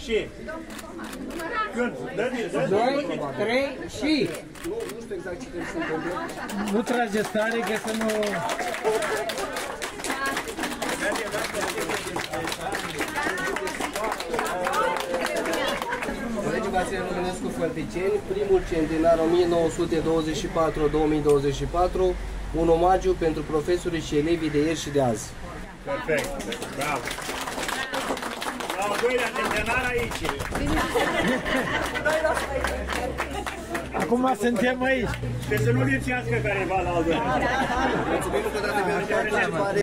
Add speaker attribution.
Speaker 1: și... Când? Dă-mi.
Speaker 2: 2, 3 și...
Speaker 3: Nu știu exact ce trebuie să întâmple.
Speaker 2: Nu trageți tare, că să nu...
Speaker 3: Colegii Vasile Rămânescu Fălticeni, primul centenar 1924-2024, un omagiu pentru profesorii și elevii de ieri și de azi.
Speaker 1: Perfect, bravo. La al doilea centenar aici.
Speaker 2: Acum suntem aici.
Speaker 1: Și să nu lipsească careva la al doilea.
Speaker 3: Mulțumim încă o dată pentru participare.